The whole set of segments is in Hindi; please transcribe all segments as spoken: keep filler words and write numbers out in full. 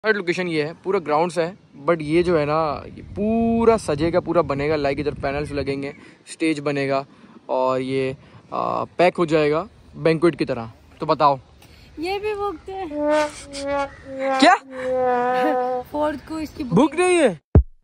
थर्ड लोकेशन ये है, पूरा ग्राउंड्स है बट ये जो है ना ये पूरा सजेगा, पूरा बनेगा। लाइक इधर पैनल्स लगेंगे, स्टेज बनेगा और ये आ, पैक हो जाएगा बैंक्वेट की तरह। तो बताओ ये भी बुक है क्या? फोर्थ को इसकी बुक नहीं है।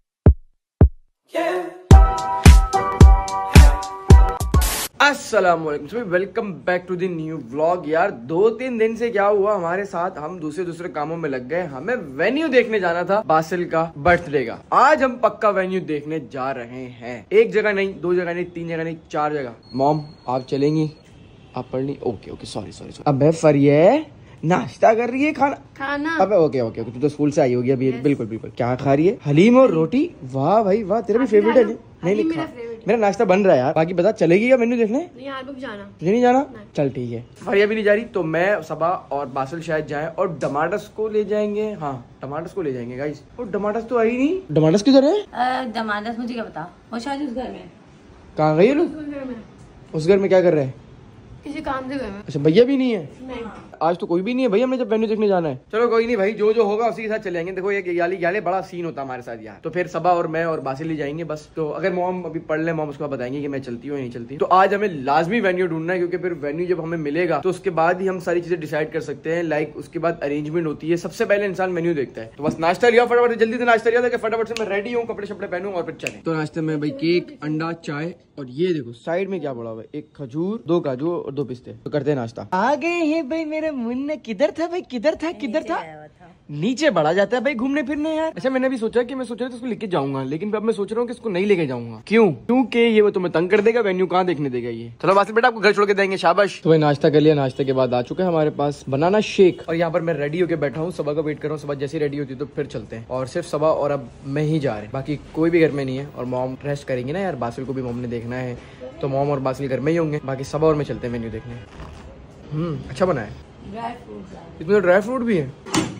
अस्सलाम वालेकुम सभी, welcome back to the new vlog. यार दो तीन दिन से क्या हुआ हमारे साथ, हम दूसरे दूसरे कामों में लग गए। हमें वेन्यू देखने जाना था बासिल का बर्थडे का। आज हम पक्का वेन्यू देखने जा रहे हैं। एक जगह नहीं, दो जगह नहीं, तीन जगह नहीं, चार जगह। मॉम आप चलेंगी? आप पढ़ ली? Okay okay sorry sorry sorry. अबे फरिये नाश्ता कर रही है, खाना खाना। अबे ओके ओके ओके, तू तो स्कूल से आई होगी अभी। बिल्कुल बिल्कुल। क्या खा रही है? हलीम और रोटी। वाह भाई वाह, तेरा भी फेवरेट है? नहीं नहीं, मेरा, मेरा नाश्ता बन रहा है यार। बाकी बता, चलेगी क्या मेन्यू देखने? नहीं यार, रुक जाना। तुझे नहीं जाना? चल ठीक है। फरिया भी नहीं जा रही तो मैं, सबा और बासिल शायद जाएं और टमाटस को ले जाएंगे। हाँ टमाटस को ले जाएंगे गाइस। और टमाटस तो आई नहीं। टमाटस किधर है? टमाटस मुझे क्या पता, वो शायद उस घर में। कहाँ गई लोग? उस घर में क्या कर रहे हैं? किसी काम से गए। अच्छा भैया भी नहीं है? नहीं। आज तो कोई भी नहीं है भाई, हमें जब वेन्यू देखने जाना है। चलो कोई नहीं भाई, जो जो होगा उसी के साथ चलेंगे। देखो ये याली याले बड़ा सीन होता है हमारे साथ यार। तो फिर सबा और मैं और बासिल ही जाएंगे बस। तो अगर मॉम अभी पढ़ ले, मॉम उसको बताएंगे कि मैं चलती हूँ या नहीं चलती। तो आज हमें लाजमी वेन्यू ढूंढना है, क्योंकि फिर वेन्यू जब हमें मिलेगा तो उसके बाद ही हम सारी चीजें डिसाइड कर सकते हैं। लाइक उसके बाद अरेंजमेंट होती है। सबसे पहले इंसान मेन्यू देखता है। तो बस नाश्ता लिया फटाफट, जल्दी से नाश्ता लिया था, फटाफट से मैं रेडी हूँ, कपड़े शपड़े पहनूं और फिर चले। तो नाश्ते में भाई केक, अंडा, चाय और ये देखो साइड में क्या पड़ा हुआ है, एक खजूर, दो काजू और दो पिस्ते। तो करते हैं नाश्ता। आ गए हैं भाई मेरे मुन्ना। किधर था भाई, किधर था किधर था? नीचे बढ़ा जाता है भाई घूमने फिरने यार। अच्छा मैंने भी सोचा कि मैं सोच रहा था उसको लेके जाऊंगा, लेकिन अब मैं सोच रहा हूँ कि इसको नहीं लेके जाऊंगा। क्यों? क्योंकि ये वो तुम्हें तंग कर देगा। वेन्यू कहाँ देखने देगा ये। चलो बासिल बेटा आपको घर छोड़ के देंगे, शाबाश। तो भाई नाश्ता कर लिया। नाश्ते के बाद आ चुका है हमारे पास बनाना शेक। और यहाँ पर मैं रेडी होकर बैठा हूँ, सबा का वेट कर रहा हूँ। सबा जैसी रेडी होती है तो फिर चलते हैं। और सिर्फ सबा और अब मैं ही जा रहे हैं, बाकी कोई भी घर में नहीं है। और मॉम रेस्ट करेंगी ना यार, बासिल को भी मॉम ने देखना है तो मॉम और बासिल घर में ही होंगे। बाकी सबा और मैं चलते हैं वेन्यू देखने। हम्म अच्छा बना है। इसमें तो ड्राई फ्रूट भी है।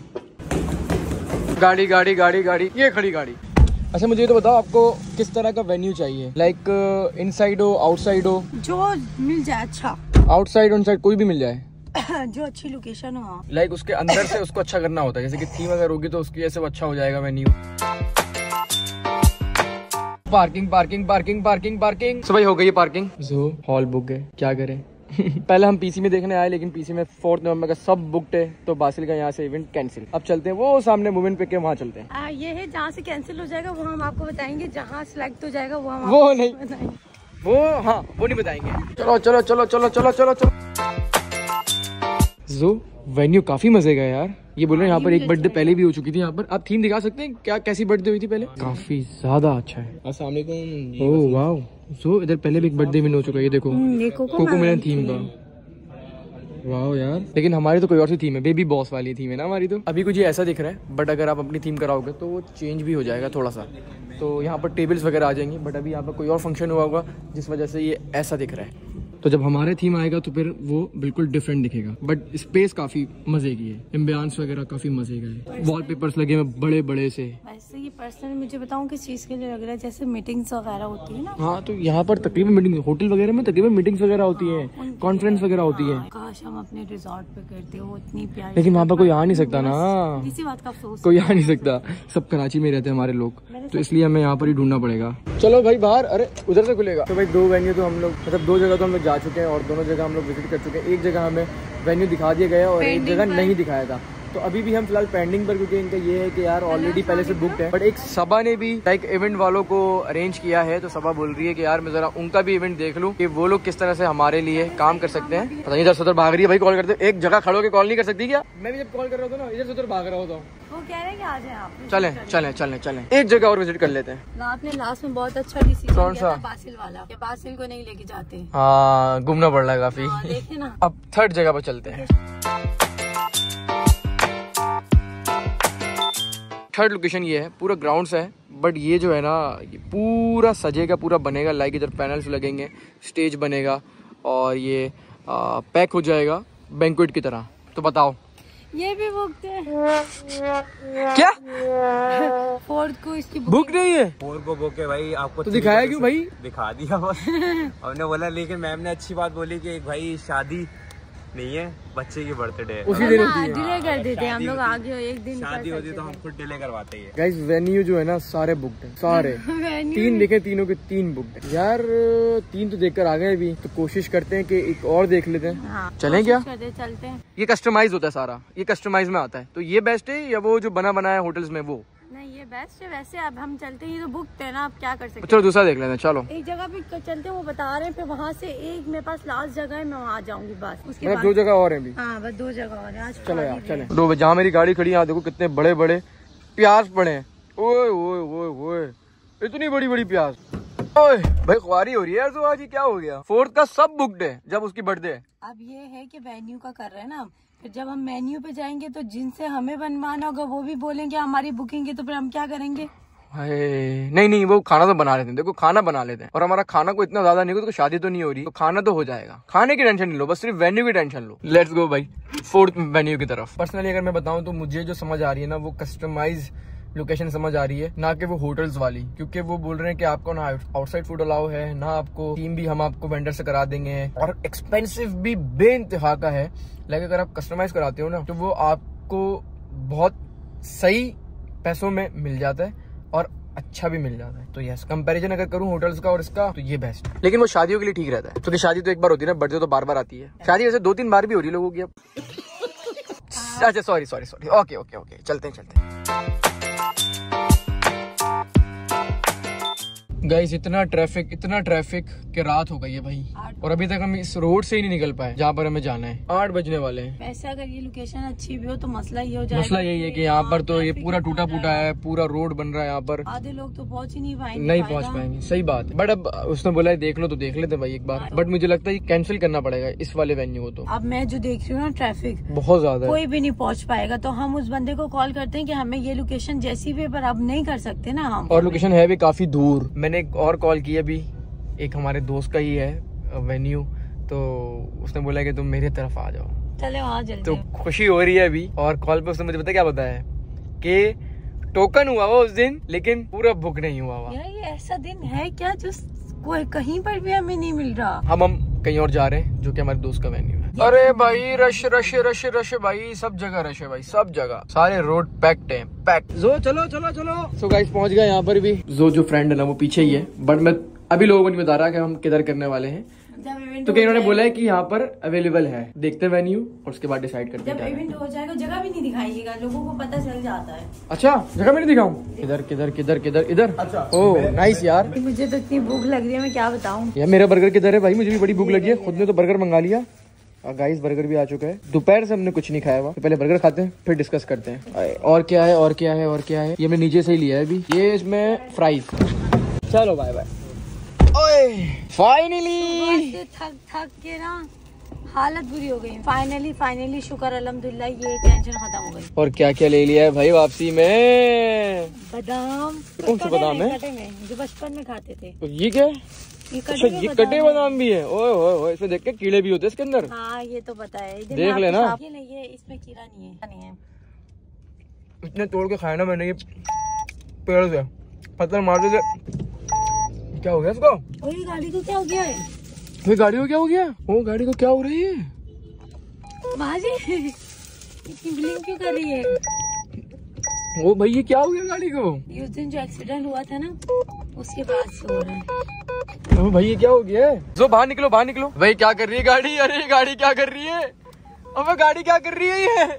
गाड़ी गाड़ी गाड़ी गाड़ी, ये खड़ी गाड़ी। अच्छा मुझे ये तो बताओ, आपको किस तरह का वेन्यू चाहिए? लाइक इनसाइड हो, आउटसाइड हो? जो मिल जाए अच्छा। आउटसाइड इनसाइड कोई भी मिल जाए जो अच्छी लोकेशन हो। लाइक उसके अंदर से उसको अच्छा करना होता है। जैसे कि थीम अगर होगी तो उसकी ऐसे अच्छा हो जाएगा venue. Parking parking parking parking parking सब हो गई है पार्किंग। जो हॉल बुक है, क्या करें? पहले हम पीसी में देखने आए, लेकिन पीसी में फोर्थ नवंबर का सब बुकड है, तो बासिल का यहाँ से इवेंट कैंसिल। अब चलते हैं वो सामने मूवमेंट पे के, वहाँ चलते हैं। आ, ये है जहाँ से कैंसिल हो जाएगा वो हम आपको बताएंगे, जहाँ सिलेक्ट हो जाएगा वो हम वो नहीं बताएंगे। वो हाँ वो नहीं बताएंगे। चलो चलो चलो चलो चलो चलो चलो। जो वेन्यू काफी मजे का यार। ये बोल रहे हैं यहाँ पर एक बर्थडे पहले भी हो चुकी थी। यहाँ पर आप थीम दिखा सकते हैं क्या, कैसी बर्थडे हुई थी पहले? काफी ज्यादा अच्छा है। अस्सलाम वालेकुम। ओह वाओ, सो इधर पहले भी एक बर्थडे भी हो चुका है। ये देखो कोको मेलन थीम का। वाओ यार, लेकिन हमारी तो कोई और सी थीम है, बेबी बॉस वाली थीम है ना हमारी। तो अभी कुछ ये ऐसा दिख रहा है, बट अगर आप अपनी थीम कराओगे तो वो चेंज भी हो जाएगा थोड़ा सा। तो यहाँ पर टेबल्स वगैरह आ जाएंगी, बट अभी यहाँ पर कोई और फंक्शन हुआ होगा जिस वजह से ये ऐसा दिख रहा है। तो जब हमारे थीम आएगा तो फिर वो बिल्कुल डिफरेंट दिखेगा। बट स्पेस काफी मजे की है, एम्बियंस वगैरह काफी मजे का है। वॉलपेपर्स लगे हैं बड़े बड़े से। वैसे ये पर्सनल मुझे बताऊं किस चीज के लिए लग रहा है, जैसे मीटिंग्स वगैरह होती है ना। हाँ तो यहाँ पर तकरीबन मीटिंग, होटल वगैरह में तकरीबन मीटिंग्स वगैरह होती है, कॉन्फ्रेंस वगैरह होती है। काश हम अपने रिजॉर्ट पे करते हो, इतनी प्यारी। लेकिन वहाँ पर कोई आ नहीं सकता ना, इसी बात का अफसोस। कोई आ नहीं सकता, सब कराची में रहते हैं हमारे लोग, तो इसलिए हमें यहाँ पर ही ढूंढना पड़ेगा। चलो भाई बाहर, अरे उधर से खुलेगा। तो भाई दो वेन्यू तो हम लोग, मतलब दो जगह तो हम लोग जा चुके हैं और दोनों जगह हम लोग विजिट कर चुके हैं। एक जगह हमें वेन्यू दिखा दिया गया और एक जगह नहीं दिखाया था। तो अभी भी हम फिलहाल पेंडिंग पर, क्योंकि इनका ये है कि यार ऑलरेडी पहले से बुकड है। बट एक सबा ने भी लाइक इवेंट वालों को अरेंज किया है, तो सबा बोल रही है कि यार मैं जरा उनका भी इवेंट देख लूं कि वो लोग किस तरह से हमारे लिए काम कर सकते हैं। पता नहीं इधर से उधर भाग रही है भाई, कॉल करते एक जगह खड़ो के कॉल नहीं कर सकती क्या? मैं भी जब कॉल कर रहा था ना इधर से उधर भाग रहा होता हूँ। वो कह रहे हैं कि आ जाए आप। चलें चलें चलें चलें एक जगह और विजिट कर लेते हैं। आपने लास्ट में बहुत अच्छा डिसीजन कौन सा? बासिल वाला, कि बासिल को नहीं लेके जाते। हाँ घूमना पड़ रहा है काफी। हाँ, देखे ना। अब थर्ड जगह पर चलते हैं। थर्ड लोकेशन ये है, पूरा ग्राउंड्स है बट ये जो है ना ये पूरा सजेगा, पूरा बनेगा। लाइक इधर पैनल्स लगेंगे, स्टेज बनेगा और ये आ, पैक हो जाएगा बैंक्वेट की तरह। तो बताओ ये भी बुक है क्या? फोर्थ को इसकी बुक नहीं है। फोर को बुक है भाई। आपको तो दिखाया क्यों भाई? दिखा दिया बस। हमने बोला, लेकिन मैम ने अच्छी बात बोली कि भाई शादी नहीं है, बच्चे की बर्थडे है, उसी दिन होती है। डिले कर देते हैं हम लोग, आगे एक दिन शादी होती तो हम खुद डिले करवाते हैं। गाइस वेन्यू जो है ना सारे बुकड है, सारे तीन देखे, तीनों के तीन बुकड है यार। तीन तो देखकर आ गए अभी, तो कोशिश करते हैं कि एक और देख लेते हैं। हाँ, चलें क्या? चलते हैं। ये कस्टमाइज होता है सारा, ये कस्टमाइज में आता है, तो ये बेस्ट है या वो जो बना बनाया होटल्स में वो? नहीं ये बेस्ट है। वैसे अब हम चलते हैं, ये तो बुक है ना, आप क्या कर सकते हैं। चलो दूसरा देख लेते हैं, चलो। एक जगह पे चलते हैं, वो बता रहे हैं, फिर वहाँ से एक मेरे पास लास्ट जगह है, मैं वहाँ जाऊंगी बस। उसके बाद दो जगह और हैं अभी। हाँ बस दो जगह और है आज। चलो यार चले। दो जहाँ मेरी गाड़ी खड़ी है, यहाँ देखो कितने बड़े बड़े प्याज पड़े हैं। ओए ओए ओए ओए, इतनी बड़ी बड़ी प्याज। ओए भाई ख्वारी हो रही है यार, तो आज ये क्या हो गया? फोर्थ का सब बुकड है जब उसकी बर्थडे है। अब ये है कि वेन्यू का कर रहे हैं ना, फिर जब हम मेन्यू पे जाएंगे तो जिनसे हमें बनवाना होगा वो भी बोलेंगे हमारी बुकिंग है, तो फिर हम क्या करेंगे? नहीं नहीं, वो खाना तो बना लेते हैं, देखो खाना बना लेते हैं, और हमारा खाना को इतना ज्यादा नहीं हो तो शादी तो नहीं हो रही, तो खाना तो हो जाएगा। खाने की टेंशन नहीं लो, बस सिर्फ वेन्यू की टेंशन लो। लेट्स गो भाई फोर्थ वेन्यू की तरफ। पर्सनली अगर मैं बताऊं तो मुझे जो समझ आ रही है ना, वो कस्टमाइज लोकेशन समझ आ रही है, ना कि वो होटल्स वाली, क्योंकि वो बोल रहे हैं कि आपको ना आउटसाइड फूड अलाउ है, ना आपको टीम भी हम आपको वेंडर से करा देंगे, और एक्सपेंसिव भी बेइंतहा का है। लेकिन अगर आप कस्टमाइज कराते हो ना, तो वो आपको बहुत सही पैसों में मिल जाता है और अच्छा भी मिल जाता है। तो यस, कंपैरिजन अगर करूं होटल्स का और इसका, तो ये बेस्ट है। लेकिन वो शादियों के लिए ठीक रहता है, क्योंकि शादी तो एक बार होती है ना, बर्थडे तो बार बार आती है। शादी वैसे दो तीन बार भी हो रही है लोगों की अब। अच्छा sorry sorry sorry, okay okay okay, चलते हैं चलते हैं। गाइस इतना ट्रैफिक, इतना ट्रैफिक कि रात हो गई है भाई, और अभी तक हम इस रोड से ही नहीं निकल पाए जहाँ पर हमें जाना है। आठ बजने वाले हैं। वैसे अगर ये लोकेशन अच्छी भी हो तो मसला ये हो जाएगा, मसला यही है कि यहाँ पर तो ये पूरा टूटा फूटा है, पूरा रोड बन रहा है यहाँ पर, आधे लोग तो पहुँच ही नहीं पाएंगे। नहीं पहुँच पाएंगे, सही बात है। बट अब उसने बोला है देख लो, तो देख लेते भाई एक बार, बट मुझे लगता है कैंसिल करना पड़ेगा इस वाले वेन्यू को। तो अब मैं जो देख रही हूँ ना, ट्रैफिक बहुत ज्यादा है, कोई भी नहीं पहुँच पाएगा, तो हम उस बंदे को कॉल करते हैं कि हमें ये लोकेशन जैसी भी, पर अब नहीं कर सकते ना हम, और लोकेशन है भी काफी दूर। मैंने एक और कॉल की अभी, एक हमारे दोस्त का ही है वेन्यू, तो उसने बोला कि तुम मेरे तरफ आ जाओ। चले वहाँ जल्दी। तो खुशी हो रही है अभी, और कॉल पे उसने मुझे पता क्या बताया कि टोकन हुआ हुआ उस दिन, लेकिन पूरा बुक नहीं हुआ हुआ। यार ये ऐसा दिन है क्या जो कोई कहीं पर भी हमें नहीं मिल रहा? हम हम कहीं और जा रहे हैं, जो कि हमारे दोस्त का वेन्यू है। अरे भाई रश रश रश रश भाई, सब जगह रश है भाई, सब जगह, सारे रोड पैक्ड हैं, पैक्ड। जो चलो चलो चलो। सो गाइस पहुंच गए यहाँ पर भी। जो जो फ्रेंड है ना वो पीछे ही है, बट मैं अभी लोगों को नहीं बता रहा कि हम किधर करने वाले हैं, तो कहीं इन्होंने बोला है कि यहाँ पर अवेलेबल है, देखते हैं वेन्यू और उसके बाद डिसाइड करते हैं। जब इवेंट हो जाएगा जगह भी नहीं दिखाइएगा, लोगों को पता चल जाता है। अच्छा जगह भी नहीं दिखाऊं? किधर किधर किधर किधर इधर? अच्छा ओह नाइस यार। मुझे तो इतनी भूख लग रही है, मैं क्या बताऊं। यार मेरा बर्गर किधर है भाई? मुझे भी बड़ी भूख लगी है, खुद ने तो बर्गर मंगा लिया। गाइस बर्गर भी आ चुका है, दोपहर से हमने कुछ नहीं खाया हुआ, तो पहले बर्गर खाते हैं फिर डिस्कस करते हैं और क्या है और क्या है और क्या है। ये मैं नीचे से ही लिया है अभी, ये इसमें फ्राइज। चलो बाय बाय। फाइनली थक थक के ना हालत बुरी हो गई। फाइनली फाइनली शुक्र अल्हम्दुलिल्लाह, ये टेंशन खत्म हो गई। और क्या क्या ले लिया है भाई वापसी में? बादाम। कौन सा बादाम है? कटे में, जो बचपन में खाते थे। तो ये क्या है? ये कटे, अच्छा, ये कटे बादाम भी है। ओए ओए ओए, इसमें देख के कीड़े भी होते हैं इसके अंदर। हाँ ये तो पता है, देख लेना। ये नहीं है, इसमें कीड़ा नहीं है, नहीं है। इतने तोड़ के खाया ना मैंने, ये पेड़ से पत्थर मारते थे। क्या हो गया इसको? ओए गाड़ी को क्या हो गया है? ये गाड़ी को क्या हो गया? ओ गाड़ी को क्या हो रही है? बाजी इतनी ब्लिंक क्यों कर रही है? ओ भाई ये क्या हो गया गाड़ी को? ये उस दिन जो एक्सीडेंट हुआ था ना, उसके बाद से हो रहा है। ओ भाई ये क्या हो गया है? जो बाहर निकलो बाहर निकलो। भाई क्या कर रही है गाड़ी? अरे ये गाड़ी क्या कर रही है? अबे गाड़ी क्या कर रही है ये?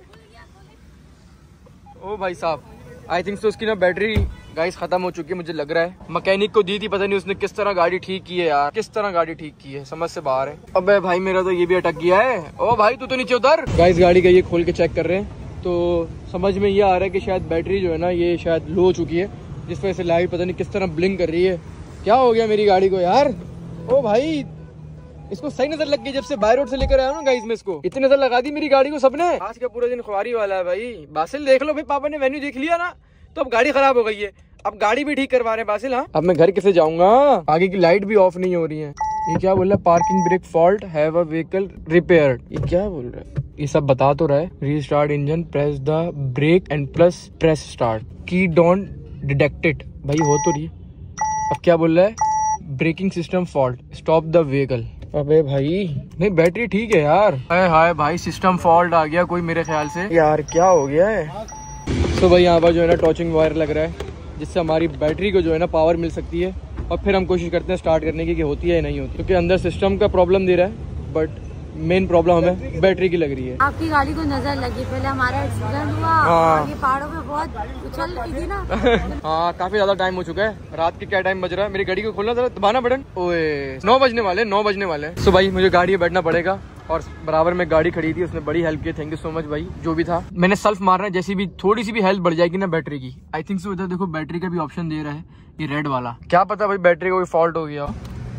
ओ भाई साहब, आई थिंक तो उसकी ना बैटरी गाइस खत्म हो चुकी है, मुझे लग रहा है। मैकेनिक को दी थी, पता नहीं उसने किस तरह गाड़ी ठीक की है यार, किस तरह गाड़ी ठीक की है, समझ से बाहर है। अबे भाई मेरा तो ये भी अटक गया है। ओ भाई तू तो नीचे उतर। गाइस गाड़ी का ये खोल के चेक कर रहे हैं, तो समझ में ये आ रहा है कि शायद बैटरी जो है ना ये शायद लो हो चुकी है, जिस वजह से लाइट पता नहीं किस तरह ब्लिंक कर रही है। क्या हो गया मेरी गाड़ी को यार? ओ भाई इसको सही नजर लग गई जब से बाय रोड से लेकर आया ना गाइस में, इसको इतनी नजर लगा दी मेरी गाड़ी को सबने। आज का पूरा दिन खुआरी वाला है भाई। बासिल देख लो भाई, पापा ने वेन्यू देख लिया ना, तो अब गाड़ी खराब हो गई है, अब गाड़ी भी ठीक करवा रहे हैं बासिल। हाँ अब मैं घर कैसे जाऊंगा? आगे की लाइट भी ऑफ नहीं हो रही है। ये क्या बोल रहा है? Parking brake fault, have a vehicle repaired. ये क्या बोल रहा है? ये सब बता तो रहा है। Restart engine, press the brake and plus press start, key don't detected. भाई हो तो रही है। अब क्या बोल रहा है? Braking system fault, stop the vehicle. अबे भाई नहीं बैटरी ठीक है यार। हाय हाय भाई सिस्टम फॉल्ट आ गया कोई मेरे ख्याल से यार, क्या हो गया है। तो भाई यहाँ पर जो है ना टॉर्चिंग वायर लग रहा है जिससे हमारी बैटरी को जो है ना पावर मिल सकती है और फिर हम कोशिश करते हैं स्टार्ट करने की कि होती है या नहीं होती, क्योंकि अंदर सिस्टम का प्रॉब्लम दे रहा है बट मेन प्रॉब्लम हमें बैटरी की लग रही है। आपकी गाड़ी को नजर लगी, पहले हमारा एक्सीडेंट हुआ हाँ। और ये पहाड़ों पे बहुत उछल रही थी ना। हाँ काफी ज्यादा टाइम हो चुका है। रात के क्या टाइम बज रहा है, मेरी गाड़ी को खोलना जरा, दबाना बटन। ओए नौ बजने वाले नौ बजने वाले सो भाई मुझे गाड़ी में बैठना पड़ेगा और बराबर में गाड़ी खड़ी थी, उसने बड़ी हेल्प की, थैंक यू सो मच भाई। जो भी था मैंने सेल्फ मारना है, जैसी भी थोड़ी सी भी हेल्प बढ़ जाएगी ना बैटरी की, आई थिंक सो। इधर देखो बैटरी का भी ऑप्शन दे रहा है ये रेड वाला, क्या पता भाई बैटरी को कोई फॉल्ट हो गया।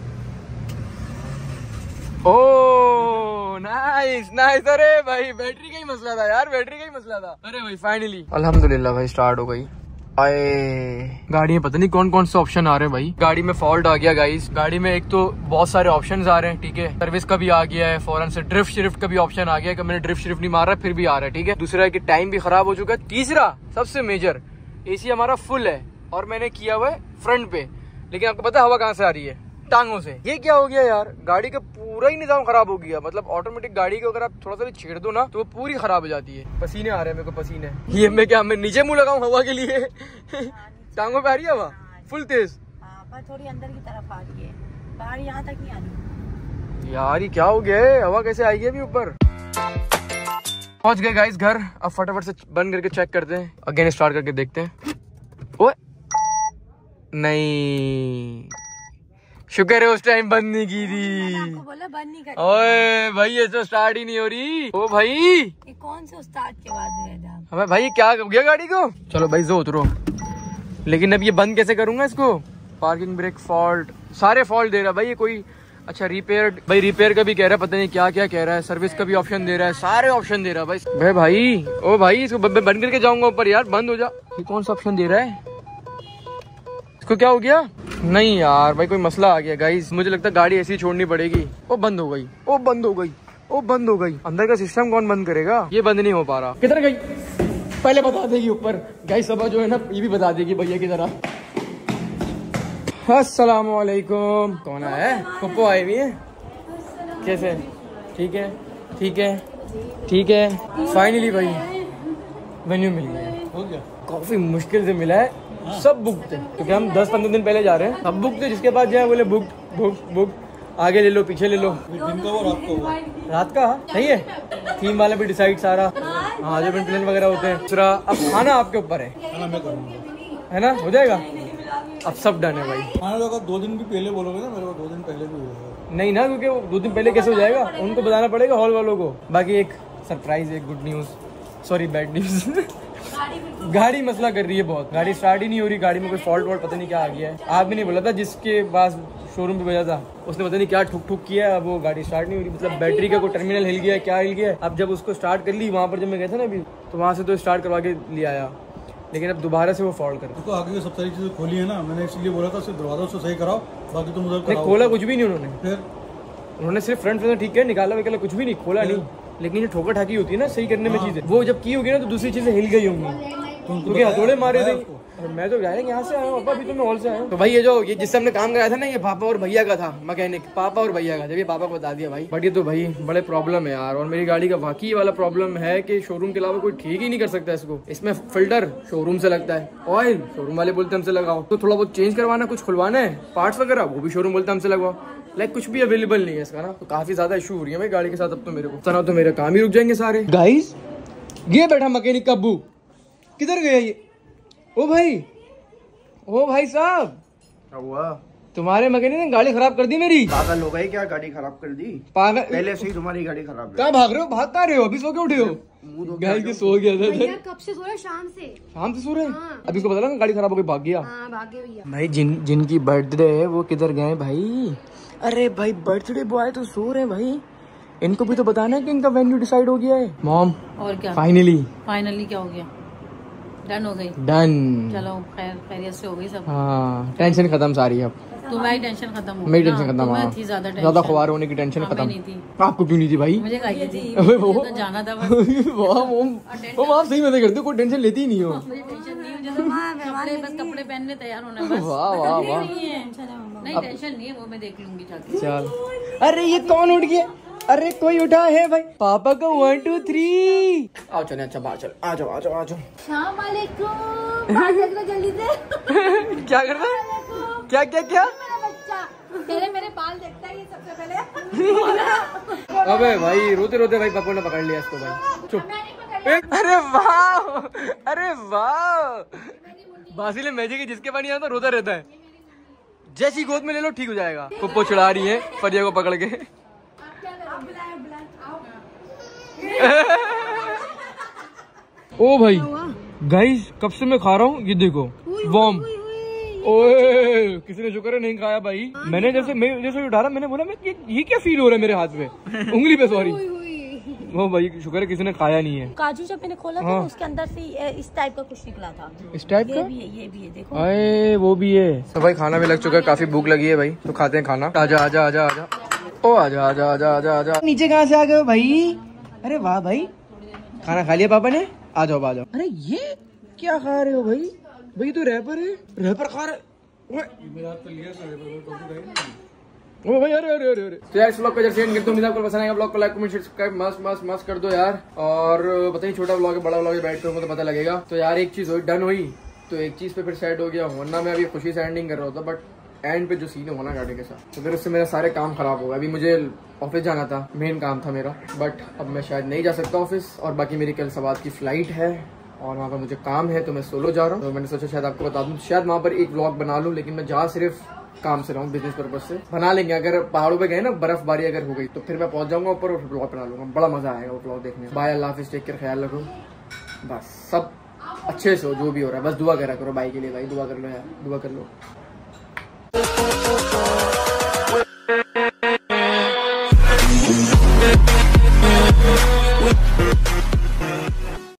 ओह नाइस नाइस, अरे भाई बैटरी का ही मसला था यार, बैटरी का ही मसला था। अरे भाई फाइनली अल्हम्दुलिल्लाह भाई स्टार्ट हो गई। आए गाड़ी में पता नहीं कौन कौन से ऑप्शन आ रहे हैं भाई। गाड़ी में फॉल्ट आ गया गाइस। गाड़ी में एक तो बहुत सारे ऑप्शंस आ रहे हैं, ठीक है, सर्विस का भी आ गया है, फौरन से ड्रिफ्ट शिफ्ट का भी ऑप्शन आ गया है कि मैंने ड्रिफ्ट शिफ्ट नहीं मारा फिर भी आ रहा है, ठीक है। दूसरा है कि टाइम भी खराब हो चुका है। तीसरा सबसे मेजर, एसी हमारा फुल है और मैंने किया हुआ है फ्रंट पे, लेकिन आपको पता है हवा कहाँ से आ रही है, टांगों से। ये क्या हो गया यार, गाड़ी का पूरा ही निजाम खराब हो गया। मतलब ऑटोमेटिक गाड़ी को अगर आप थोड़ा सा भी छेड़ दो ना तो वो पूरी खराब हो जाती है। पसीने आ रहे हैं मेरे को, पसीने। ये मैं क्या मैं नीचे मुंह लगाऊं हवा के लिए? टांगों पे आ रही है हवा फुल तेज, पर थोड़ी अंदर की तरफ आ रही है, बाहर यहाँ तक नहीं आ रही यार। ये क्या हो गया है, हवा कैसे आई है अभी ऊपर। पहुंच गए गाइस घर, अब फटाफट से बंद करके चेक करते हैं, अगेन स्टार्ट करके देखते हैं। ओए नहीं, शुक्र है उस टाइम बंद नहीं की थी। आपको बोला बंद नहीं करती। ओए भाई ये तो स्टार्ट ही नहीं हो रही। ओ भाई ये कौन से स्टार्ट के बाद हुए थे? हमें भाई क्या हो गया गाड़ी को। चलो भाई जो उतरो, लेकिन अब ये बंद कैसे करूंगा इसको। पार्किंग ब्रेक फॉल्ट, सारे फॉल्ट दे रहा है भाई ये कोई। अच्छा रिपेयर, भाई रिपेयर का भी कह रहा है, पता नहीं क्या क्या कह रहा है। सर्विस का भी ऑप्शन दे रहा है, सारे ऑप्शन दे रहा है भाई। भाई भाई ओ भाई इसको बंद करके जाऊंगा ऊपर यार, बंद हो जा। ये कौन सा ऑप्शन दे रहा है, इसको क्या हो गया। नहीं यार भाई कोई मसला आ गया गाइस, मुझे लगता है गाड़ी ऐसी छोड़नी पड़ेगी। ओ बंद हो गई, ओ बंद हो गई, ओ बंद हो गई। अंदर का सिस्टम कौन बंद करेगा, ये बंद नहीं हो पा रहा। किधर गई पहले बता देगी ऊपर गाइस, सब जो है ना ये भी बता देगी भैया की तरह। अस्सलामुअलैकुम, कौन आया है? पप्पू आई हुई है, कैसे? ठीक है ठीक है ठीक है। फाइनली भाई मेन्यू मिल गया, हो गया। काफी मुश्किल से मिला है, सब बुक थे क्योंकि हम दस पंद्रह दिन पहले जा रहे हैं। सब बुक थे, जिसके बाद जाए बोले बुक बुक बुक, आगे ले लो पीछे ले लो। दिन का वो रात को, रात का सही है। थीम वाला भी डिसाइड सारा, हाँ जो प्लान वगैरह होते हैं। दूसरा अब खाना आपके ऊपर है, है ना, हो जाएगा। अब सब डन है भाई। खाना तो दो दिन भी पहले बोलोगे ना मेरे को, दो दिन पहले भी होगा नहीं ना, क्योंकि वो दो दिन पहले कैसे हो जाएगा, उनको बताना पड़ेगा हॉल वालों को। बाकी एक सरप्राइज, एक good news, sorry bad news. गाड़ी मसला कर रही है बहुत, गाड़ी स्टार्ट ही नहीं हो रही, गाड़ी में कोई फॉल्ट वॉल्ट पता नहीं क्या आ गया है। आप भी नहीं बोला था जिसके पास शोरूम पे भेजा था, उसने पता नहीं क्या ठुक ठुक किया, अब वो गाड़ी स्टार्ट नहीं हो रही। मतलब बैटरी का कोई टर्मिनल हिल गया है, क्या हिल गया है। अब जब उसको स्टार्ट कर ली वहाँ पर, जब मैं गया था ना अभी, तो वहाँ से तो स्टार्ट करवा के ले आया, लेकिन अब दोबारा से वो फॉल्ट कर। देखो आगे की सब सारी चीजें खोली है ना, मैंने इसलिए बोला था सिर्फ दरवाजा से सही कराओ, बाकी तुम उधर कराओ। खोला कुछ भी नहीं उन्होंने, फिर उन्होंने सिर्फ फ्रंट से ठीक है, निकाला वगैरह कुछ भी नहीं, खोला नहीं। लेकिन ये ठोकर ठाकी होती है ना सही करने में चीजें, वो जब की होगी ना तो दूसरी चीजें हिल गई होंगी, क्योंकि हथौड़े मारे थे। मैं तो जाएंगे यहाँ से आया हूँ, अभी तो मैं हॉल से आया हूँ। तो भाई ये जो ये जिससे हमने काम कराया था ना, ये पापा और भैया का था, मैकेनिक पापा और भैया का। जब ये पापा को बता दिया भाई, बट ये तो भाई बड़े प्रॉब्लम है यार। और मेरी गाड़ी का वाकई वाला प्रॉब्लम है कि शोरूम के अलावा कोई ठीक ही नहीं कर सकता इसको। इसमें फिल्टर शोरूम से लगता है, ऑयल शोरूम वाले बोलते हैं हमसे लगाओ, तो थोड़ा बहुत चेंज करवाना, कुछ खुलवाना है पार्ट्स वगैरह, वो भी शोरूम बोलते हैं हमसे लगवाओ। लाइक कुछ भी अवेलेबल नहीं है इसका ना, तो काफी ज्यादा इशू हो रही है भाई गाड़ी के साथ। अब तो मेरे को तरह तो मेरे काम ही रुक जाएंगे सारे। गाइस ये बैठा मैकेनिक का अब्बू, किधर गया ये? ओ भाई, ओ भाई साहब, क्या हुआ? तुम्हारे मैकेनिक ने गाड़ी खराब कर दी मेरी। पागल हो गए क्या, गाड़ी खराब कर दी? पागल, पहले से ही तुम्हारी गाड़ी खराब है। कहाँ भाग रहे हो, भाग कहाँ रहे हो? अभी सो के उठे हो? गाड़ी के सो गया था, कब से सो रहे? शाम से। शाम से सो रहे हैं? अभी को पता लगा गाड़ी खराब हो गई, भाग गया। हाँ, भाग गए भैया। भाई जिन जिनकी बर्थडे है वो किधर गए भाई? अरे भाई बर्थडे बॉय तो सो रहे हैं भाई, इनको भी तो बताना है कि इनका वेन्यू डिसाइड हो गया है। मॉम और क्या, फाइनली फाइनली क्या हो गया, डन हो गई, डन। चलो खैर खैरियत से हो गई सब। हाँ टेंशन खत्म सारी अब। तुम्हारी टेंशन खत्म हो गई, मेरी टेंशन खत्म, तुम्हें हाँ थी ज्यादा टेंशन, ज्यादा खुआर होने की टेंशन हमें खत्म। नहीं थी। आपको क्यों नहीं थी भाई? मुझे काहे थी, अबे वो मुझे तो जाना था बस। वाह मोम, वो आप सही मजे करते हो, कोई टेंशन लेती ही नहीं हो। मुझे टेंशन नहीं है, जैसे कपड़े बस कपड़े पहनने तैयार होना बस। वाह वाह वाह, नहीं है, नहीं टेंशन नहीं है, वो मैं देख लूंगी जाके। चल अरे ये कौन उठ गया? अरे कोई उठा है भाई। पापा का वन टू थ्री। आओ चले, अच्छा बाहर चल, आ जाओ आ जाओ आ जाओ। अस्सलाम वालेकुम। बाहर चल जल्दी से। क्या कर रहा है? क्या क्या क्या? मेरा बच्चा तेरे मेरे बाल देखता है ये सबसे पहले। अबे भाई रोते रोते भाई पप्पू ने पकड़ लिया इसको भाई। चुप। अरे वाह, अरे वाह। बासिल मैजिक है, जिसके पानी आता रोता रहता है। जैसी गोद में ले लो ठीक हो जाएगा। पप्पू चिढ़ा रही है फरिया को पकड़ के। ओ भाई गाइस, कब से मैं खा रहा हूँ, ये देखो वॉर्म। ओए किसी ने शुक्र है नहीं खाया भाई। मैंने जैसे मैं जैसे उठा रहा, मैंने बोला मैं ये, ये क्या फील हो रहा है मेरे हाथ में, उंगली पे, सॉरी। वो भाई शुक्र है किसी ने खाया नहीं है। काजू जब मैंने खोला हाँ। था उसके अंदर से इस टाइप का कुछ निकला था। इस टाइप का? ये भी है, ये भी है, देखो। अरे वो भी है। तो भाई खाना भी लग चुका है, काफी भूख लगी है भाई, तो खाते हैं खाना। आजा आजा आजा आजा, ओ आजा आजा आजा आजा आजा। नीचे कहाँ से आ गए भाई? अरे वाह भाई, खाना खा लिया पापा ने? आ जाओ आ जाओ। अरे ये क्या खा रहे हो भाई? भाई तो रैपर है, रैपर खा रहे। ओ भाई अरे अरे अरे अरे। तो यार इस ब्लॉग को जैसे एंड करते हैं, आपको पसंद आएगा ब्लॉग को लाइक कमेंट सब्सक्राइब मस्त मस्त मस्त कर दो यार। और पता नहीं छोटा ब्लॉग है बड़ा ब्लॉग है, बैठ करूंगा तो पता लगेगा। तो यार एक चीज हुई, डन हुई तो एक चीज पे फिर सेट हो गया, वरना मैं अभी खुशी से एंडिंग कर रहा था, बट एंड पे जो सीन होना गाड़ी के साथ, तो फिर उससे मेरा सारे काम खराब हो गए। अभी मुझे ऑफिस जाना था, मेन काम था मेरा, बट अब मैं शायद नहीं जा सकता ऑफिस। और बाकी मेरी कल सवाद की फ्लाइट है और वहाँ पर मुझे काम है, तो मैं सोलो जा रहा हूँ। तो मैंने सोचा शायद आपको बता दूं, शायद वहाँ पर एक व्लॉग बना लूँ, लेकिन मैं जा सिर्फ काम से रहा हूँ, बिजनेस पर्पज से। बना लेंगे, अगर पहाड़ों पे गए ना, बर्फबारी अगर हो गई तो फिर मैं पहुंच जाऊंगा ऊपर और ब्लॉग बना लूंगा। बड़ा मजा आएगा वो ब्लॉग देखने में। बाय, अल्लाह हाफिज़, टेक केयर, ख्याल रखो, बस सब अच्छे से हो, जो भी हो रहा है बस दुआ करा करो भाई के लिए। भाई दुआ कर लो यार, दुआ कर लो।